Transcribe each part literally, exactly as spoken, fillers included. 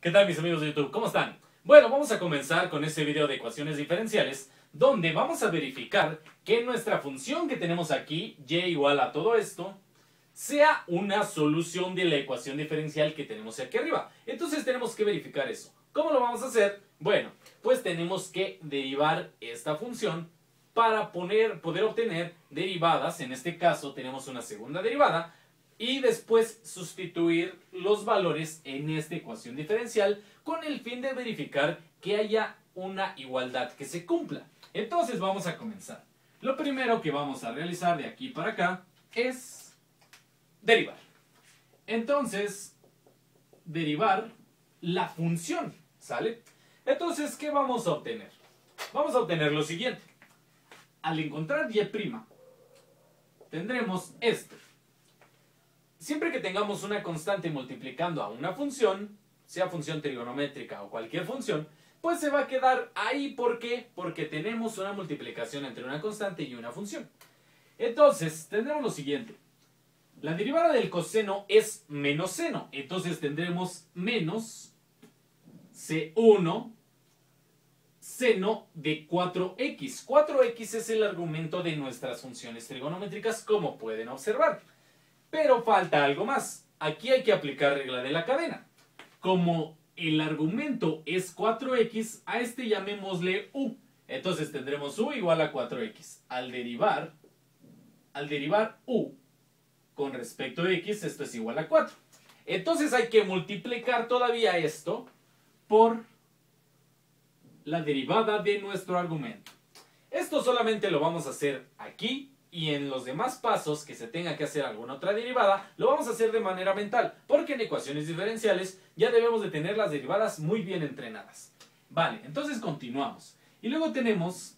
¿Qué tal, mis amigos de YouTube? ¿Cómo están? Bueno, vamos a comenzar con este video de ecuaciones diferenciales, donde vamos a verificar que nuestra función que tenemos aquí, y igual a todo esto, sea una solución de la ecuación diferencial que tenemos aquí arriba. Entonces tenemos que verificar eso. ¿Cómo lo vamos a hacer? Bueno, pues tenemos que derivar esta función para poner, poder obtener derivadas. En este caso tenemos una segunda derivada y después sustituir los valores en esta ecuación diferencial con el fin de verificar que haya una igualdad que se cumpla. Entonces vamos a comenzar. Lo primero que vamos a realizar de aquí para acá es derivar. Entonces, derivar la función, ¿sale? Entonces, ¿qué vamos a obtener? Vamos a obtener lo siguiente. Al encontrar y', tendremos esto. Siempre que tengamos una constante multiplicando a una función, sea función trigonométrica o cualquier función, pues se va a quedar ahí. ¿Por qué? Porque tenemos una multiplicación entre una constante y una función. Entonces, tendremos lo siguiente. La derivada del coseno es menos seno. Entonces tendremos menos ce uno seno de cuatro equis. cuatro equis es el argumento de nuestras funciones trigonométricas, como pueden observar. Pero falta algo más. Aquí hay que aplicar regla de la cadena. Como el argumento es cuatro equis, a este llamémosle u. Entonces tendremos u igual a cuatro equis. Al derivar, al derivar u con respecto a x, esto es igual a cuatro. Entonces hay que multiplicar todavía esto por la derivada de nuestro argumento. Esto solamente lo vamos a hacer aquí, y en los demás pasos que se tenga que hacer alguna otra derivada, lo vamos a hacer de manera mental, porque en ecuaciones diferenciales ya debemos de tener las derivadas muy bien entrenadas. Vale, entonces continuamos. Y luego tenemos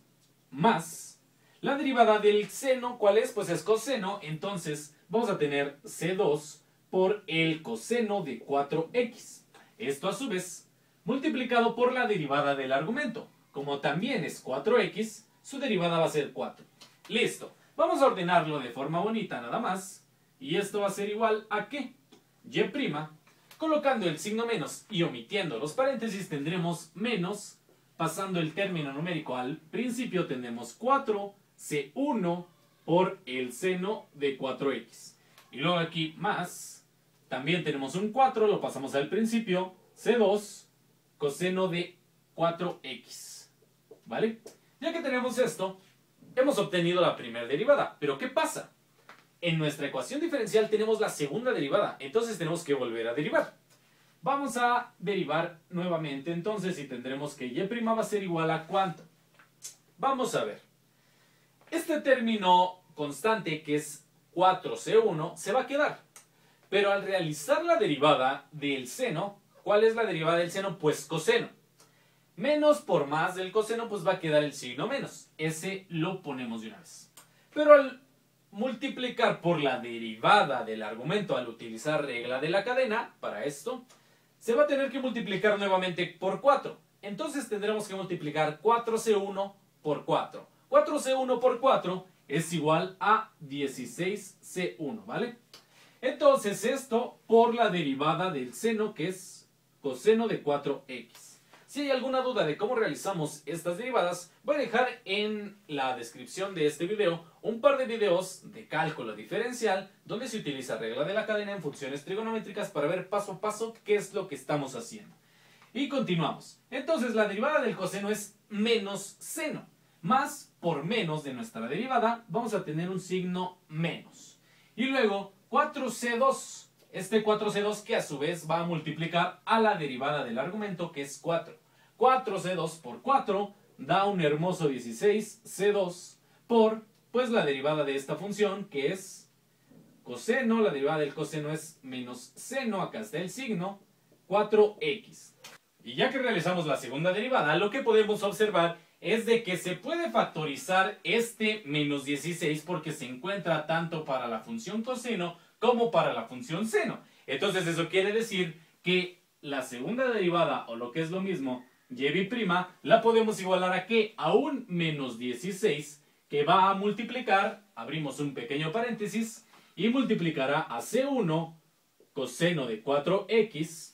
más la derivada del seno. ¿Cuál es? Pues es coseno. Entonces vamos a tener ce dos por el coseno de cuatro equis. Esto a su vez multiplicado por la derivada del argumento. Como también es cuatro equis, su derivada va a ser cuatro. Listo. Vamos a ordenarlo de forma bonita nada más. Y esto va a ser igual a ¿qué? Y', colocando el signo menos y omitiendo los paréntesis, tendremos menos. Pasando el término numérico al principio, tendremos cuatro ce uno por el seno de cuatro equis. Y luego aquí más. También tenemos un cuatro, lo pasamos al principio. ce dos coseno de cuatro equis. ¿Vale? Ya que tenemos esto, hemos obtenido la primera derivada. Pero ¿qué pasa? En nuestra ecuación diferencial tenemos la segunda derivada. Entonces tenemos que volver a derivar. Vamos a derivar nuevamente entonces y tendremos que y' va a ser igual a ¿cuánto? Vamos a ver. Este término constante que es cuatro ce uno se va a quedar. Pero al realizar la derivada del seno, ¿cuál es la derivada del seno? Pues coseno. Menos por más del coseno, pues va a quedar el signo menos. Ese lo ponemos de una vez. Pero al multiplicar por la derivada del argumento, al utilizar regla de la cadena, para esto, se va a tener que multiplicar nuevamente por cuatro. Entonces tendremos que multiplicar cuatro ce uno por cuatro. cuatro ce uno por cuatro es igual a dieciséis ce uno, ¿vale? Entonces esto por la derivada del seno, que es coseno de cuatro equis. Si hay alguna duda de cómo realizamos estas derivadas, voy a dejar en la descripción de este video un par de videos de cálculo diferencial donde se utiliza regla de la cadena en funciones trigonométricas para ver paso a paso qué es lo que estamos haciendo. Y continuamos. Entonces la derivada del coseno es menos seno. Más por menos de nuestra derivada vamos a tener un signo menos. Y luego cuatro ce dos. Este cuatro ce dos que a su vez va a multiplicar a la derivada del argumento, que es cuatro. cuatro ce dos por cuatro da un hermoso dieciséis ce dos por pues la derivada de esta función, que es coseno. La derivada del coseno es menos seno, acá está el signo, cuatro equis. Y ya que realizamos la segunda derivada, lo que podemos observar es de que se puede factorizar este menos dieciséis porque se encuentra tanto para la función coseno como para la función seno. Entonces eso quiere decir que la segunda derivada, o lo que es lo mismo, y' la podemos igualar a ¿qué? A un menos dieciséis, que va a multiplicar, abrimos un pequeño paréntesis, y multiplicará a ce uno coseno de cuatro equis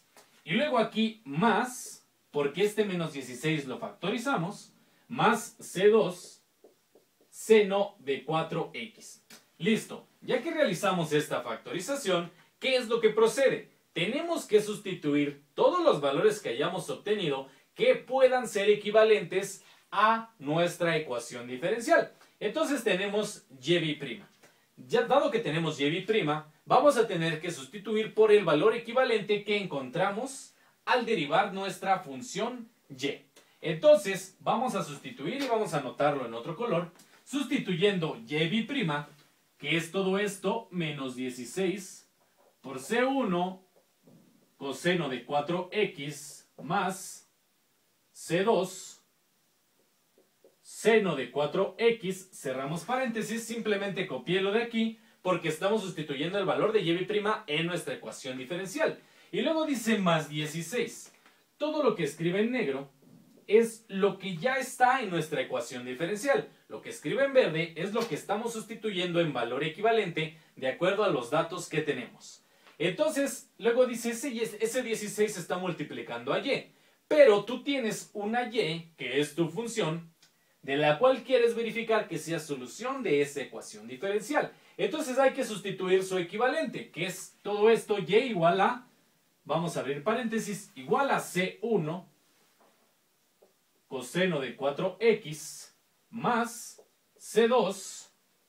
Y luego aquí más, porque este menos dieciséis lo factorizamos, más C dos seno de cuatro x. Listo, ya que realizamos esta factorización, ¿qué es lo que procede? Tenemos que sustituir todos los valores que hayamos obtenido que puedan ser equivalentes a nuestra ecuación diferencial. Entonces tenemos y'. Ya dado que tenemos y', vamos a tener que sustituir por el valor equivalente que encontramos al derivar nuestra función y. Entonces vamos a sustituir y vamos a anotarlo en otro color, sustituyendo y', que es todo esto, menos dieciséis por C uno coseno de cuatro x más C dos seno de cuatro x, cerramos paréntesis, simplemente copié lo de aquí porque estamos sustituyendo el valor de y' en nuestra ecuación diferencial. Y luego dice más dieciséis. Todo lo que escribe en negro es lo que ya está en nuestra ecuación diferencial. Lo que escribe en verde es lo que estamos sustituyendo en valor equivalente de acuerdo a los datos que tenemos. Entonces, luego dice, ese, ese dieciséis se está multiplicando a y. Pero tú tienes una y, que es tu función, de la cual quieres verificar que sea solución de esa ecuación diferencial. Entonces hay que sustituir su equivalente, que es todo esto, y igual a, vamos a abrir paréntesis, igual a C uno coseno de cuatro x más C dos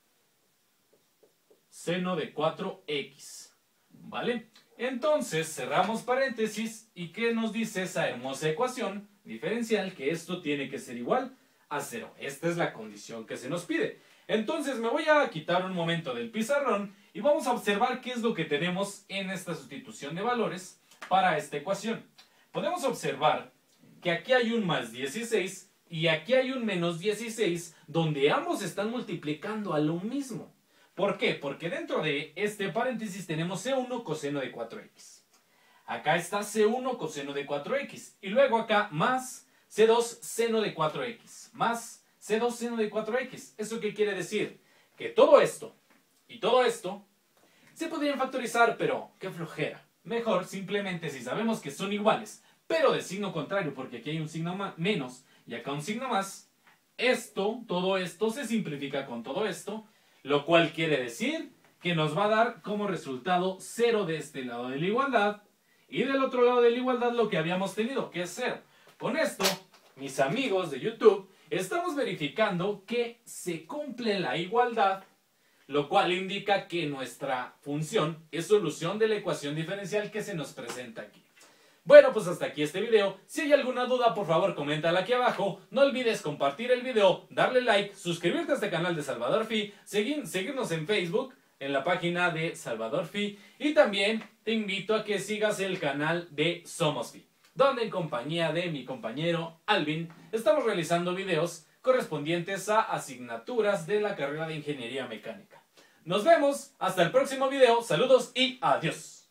seno de cuatro x. ¿Vale? Entonces cerramos paréntesis y ¿qué nos dice esa hermosa ecuación diferencial? Que esto tiene que ser igual a cero. Esta es la condición que se nos pide. Entonces me voy a quitar un momento del pizarrón y vamos a observar qué es lo que tenemos en esta sustitución de valores para esta ecuación. Podemos observar que aquí hay un más dieciséis y aquí hay un menos dieciséis, donde ambos están multiplicando a lo mismo. ¿Por qué? Porque dentro de este paréntesis tenemos C uno coseno de cuatro x. Acá está C uno coseno de cuatro x. Y luego acá más C dos seno de cuatro x. Más C dos seno de cuatro x. ¿Eso qué quiere decir? Que todo esto y todo esto se podrían factorizar, pero qué flojera. Mejor simplemente si sabemos que son iguales, pero de signo contrario, porque aquí hay un signo más, menos y acá un signo más, esto, todo esto se simplifica con todo esto, lo cual quiere decir que nos va a dar como resultado cero de este lado de la igualdad y del otro lado de la igualdad lo que habíamos tenido, que es cero. Con esto, mis amigos de YouTube, estamos verificando que se cumple la igualdad, lo cual indica que nuestra función es solución de la ecuación diferencial que se nos presenta aquí. Bueno, pues hasta aquí este video. Si hay alguna duda, por favor, coméntala aquí abajo. No olvides compartir el video, darle like, suscribirte a este canal de Salvador Phi, seguir, seguirnos en Facebook, en la página de Salvador Phi, y también te invito a que sigas el canal de Somos Phi, donde en compañía de mi compañero Alvin estamos realizando videos correspondientes a asignaturas de la carrera de Ingeniería Mecánica. Nos vemos hasta el próximo video. Saludos y adiós.